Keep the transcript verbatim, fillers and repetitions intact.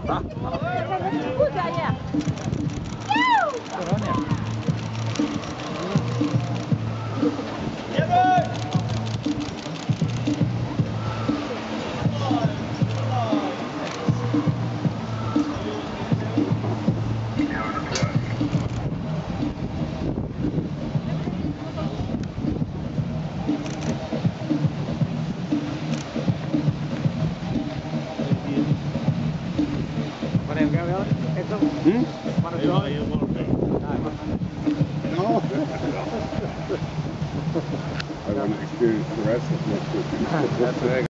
Tá? Hmm? No. I want to experience the rest of it.